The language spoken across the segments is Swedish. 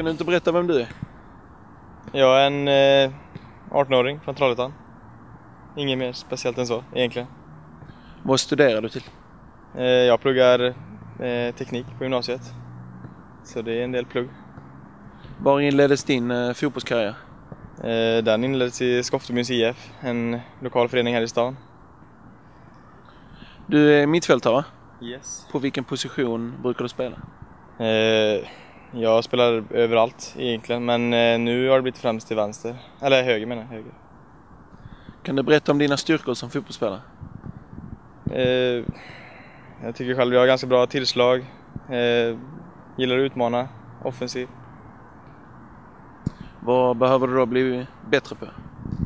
Kan du inte berätta vem du är? Jag är en 18-åring från Trollhättan. Inget mer speciellt än så egentligen. Vad studerar du till? Jag pluggar teknik på gymnasiet. Så det är en del plugg. Var inleddes din fotbollskarriär? Den inleddes i Skoftebys IF, en lokal förening här i stan. Du är mittfältare. Yes. På vilken position brukar du spela? Jag spelar överallt egentligen, men nu har det blivit främst till vänster. Eller höger menar jag, höger. Kan du berätta om dina styrkor som fotbollsspelare? Jag tycker själv jag har ganska bra tillslag. Gillar att utmana, offensiv. Vad behöver du då bli bättre på?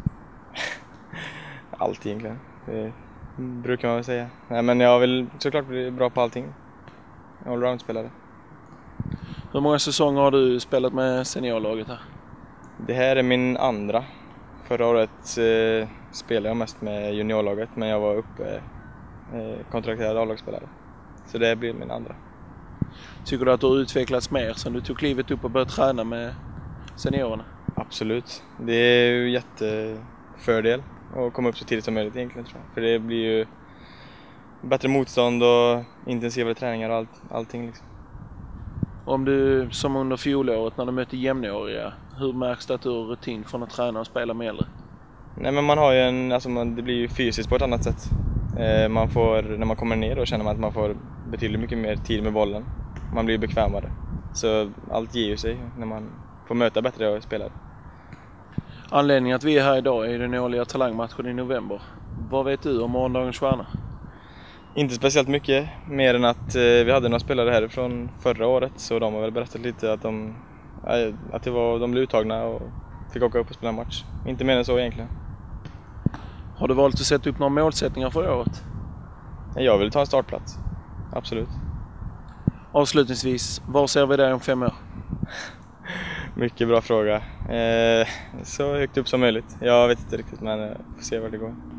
Allt egentligen. Det brukar man väl säga. Nej, men jag vill såklart bli bra på allting. Allround-spelare. Hur många säsonger har du spelat med seniorlaget här? Det här är min andra. Förra året spelade jag mest med juniorlaget, men jag var uppe kontrakterad A-lagsspelare. Så det blir min andra. Tycker du att du har utvecklats mer sen du tog klivet upp och började träna med seniorerna? Absolut. Det är ju jättefördel att komma upp så tidigt som möjligt egentligen, tror jag. För det blir ju bättre motstånd och intensivare träningar och allting liksom. Om du, som under fjolåret när du mötte jämnåriga, hur märks det att du har rutin från att träna och spela med äldre? Nej, men man har ju det blir ju fysiskt på ett annat sätt. När man kommer ner då känner man att man får betydligt mycket mer tid med bollen. Man blir bekvämare. Så allt ger ju sig när man får möta bättre spelare. Anledningen att vi är här idag är den årliga talangmatchen i november. Vad vet du om morgondagens stjärna? Inte speciellt mycket, mer än att vi hade några spelare här från förra året, så de har väl berättat lite att de blev uttagna och fick åka upp och spela en match. Inte mer än så egentligen. Har du valt att sätta upp några målsättningar för året? Jag vill ta en startplats, absolut. Avslutningsvis, var ser vi dig om 5 år? Mycket bra fråga. Så högt upp som möjligt. Jag vet inte riktigt, men får se var det går.